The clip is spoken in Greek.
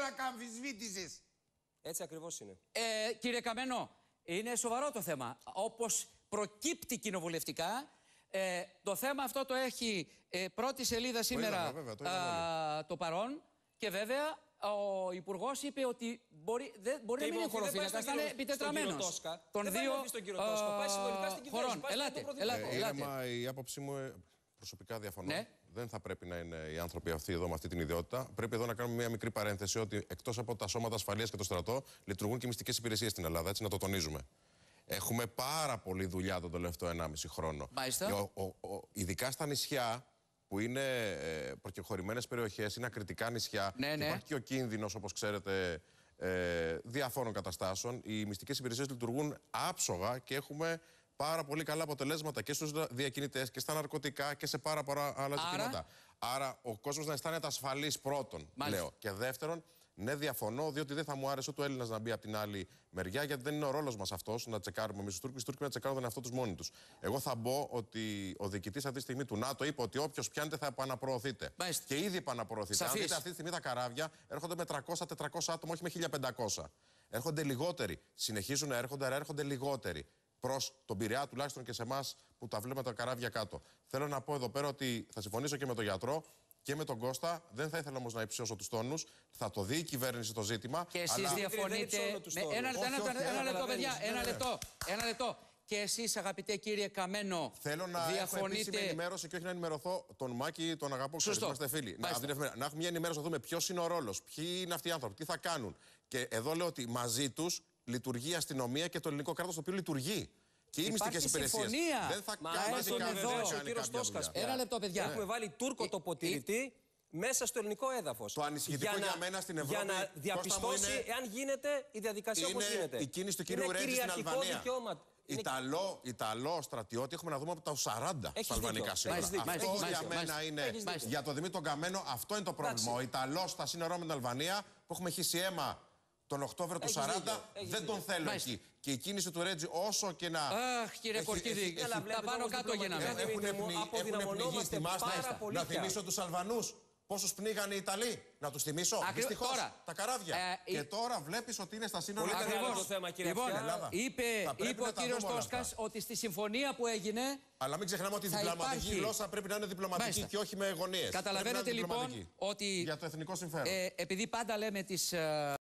όρακα αμφισβήτησης. Έτσι ακριβώς είναι. Κύριε Καμένο, είναι σοβαρό το θέμα. Όπως προκύπτει κοινοβουλευτικά, το θέμα αυτό το έχει πρώτη σελίδα σήμερα το Παρόν και βέβαια ο Υπουργός είπε ότι μπορεί να μην είναι χωροφύλακας, να είναι επιτετραμένος των δύο χωρών. Ελάτε. Η άποψή μου, προσωπικά διαφωνώ. Ναι. Δεν θα πρέπει να είναι οι άνθρωποι αυτοί εδώ με αυτή την ιδιότητα. Πρέπει εδώ να κάνουμε μια μικρή παρένθεση ότι εκτός από τα σώματα ασφαλείας και το στρατό, λειτουργούν και μυστικές υπηρεσίες στην Ελλάδα. Έτσι να το τονίζουμε. Έχουμε πάρα πολλή δουλειά τον τελευταίο 1,5 χρόνο. Ειδικά στα νησιά, που είναι προκεχωρημένες περιοχές, είναι ακριτικά νησιά. Ναι. Υπάρχει και ο κίνδυνος, όπως ξέρετε, διαφόρων καταστάσεων. Οι μυστικές υπηρεσίες λειτουργούν άψογα και έχουμε πάρα πολύ καλά αποτελέσματα και στους διακινητές και στα ναρκωτικά και σε πάρα πολλά άλλα ζητήματα. Άρα ο κόσμος να αισθάνεται ασφαλής πρώτον, λέω. Και δεύτερον, ναι, διαφωνώ, διότι δεν θα μου άρεσε ούτε ο Έλληνας να μπει από την άλλη μεριά, γιατί δεν είναι ο ρόλος μας αυτός να τσεκάρουμε εμείς τους Τούρκους. Οι Τούρκοι να τσεκάρουν τον εαυτό τους μόνοι τους. Εγώ θα μπω ότι ο διοικητής αυτή τη στιγμή του ΝΑΤΟ είπε ότι όποιος πιάνεται θα επαναπροωθείται. Και ήδη επαναπροωθείται. Αν δείτε αυτή τη στιγμή τα καράβια έρχονται με 300-400 άτομα, όχι με 1500. Έρχονται λιγότεροι. Συνεχίζουν να έρχονται, αλλά έρχονται λιγότεροι. Προς τον Πειραιά, τουλάχιστον και σε εμάς που τα βλέπουμε τα καράβια κάτω. Θέλω να πω εδώ πέρα ότι θα συμφωνήσω και με τον γιατρό και με τον Κώστα. Δεν θα ήθελα όμως να υψώσω τους τόνους. Θα το δει η κυβέρνηση το ζήτημα. Και εσείς διαφωνείτε. Ένα λεπτό. Και εσείς, αγαπητέ κύριε Καμένο, θέλω να έχω επίσημη ενημέρωση και όχι να ενημερωθώ τον Μάκη, τον αγαπώ, είμαστε φίλοι. Να έχουμε μια ενημέρωση να δούμε ποιος είναι ο ρόλος, ποιοι είναι αυτοί οι άνθρωποι, τι θα κάνουν. Και εδώ λέω ότι μαζί τους λειτουργεί η αστυνομία και το ελληνικό κράτος το οποίο λειτουργεί. Και οι μυστικές υπηρεσίες. Δεν θα κάνει. Ένα λεπτό, παιδιά. Έχουμε βάλει Τούρκο τοποτηρητή μέσα στο ελληνικό έδαφος. Το ανησυχητικό για μένα στην Ευρώπη. Για να διαπιστώσει εάν γίνεται η διαδικασία όπως γίνεται. Η κίνηση του κυρίου Ρέντζη στην Αλβανία. Ιταλό στρατιώτη έχουμε να δούμε από τα 40 στα αλβανικά σύνορα. Αυτό για μένα είναι. Για τον Δημήτρη τον Καμένο, αυτό είναι το πρόβλημα. Ο Ιταλός στα σύνορα με την Αλβανία που έχουμε χύσει αίμα τον Οκτώβριο του 40, δεν τον θέλω εκεί. Και η κίνηση του Ρέτζη, όσο και να. Αχ, κύριε Κορκίδη, τα πάνω κάτω γίναμε. Έχουν πνιγεί, θυμάστε. Να θυμίσω τους Αλβανούς. Πόσους πνίγαν οι Ιταλοί, να τους θυμίσω. Δυστυχώς, τα καράβια. Και τώρα βλέπεις ότι είναι στα σύνορα. Πολύ καλό το θέμα, κύριε Ελλάδα. Είπε ο κύριος Τόσκας ότι στη συμφωνία που έγινε. Αλλά μην ξεχνάμε ότι η διπλωματική γλώσσα πρέπει να είναι διπλωματική και όχι με γωνίες. Καταλαβαίνετε λοιπόν ότι. Για το εθνικό συμφέρον. Επειδή πάντα λέμε τις.